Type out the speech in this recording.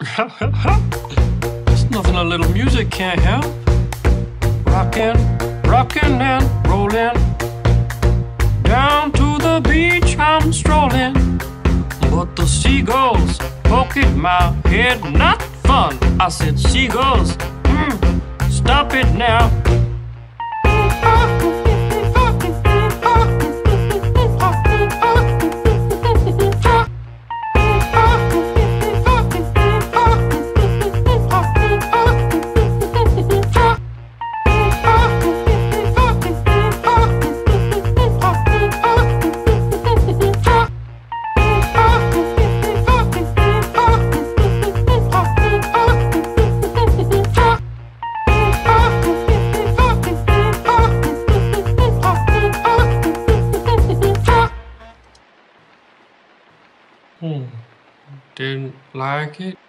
There's nothing a little music can't help. Rockin', rockin' and rollin'. Down to the beach I'm strolling, but the seagulls poke at my head. Not fun. I said, seagulls, stop it now. Didn't like it.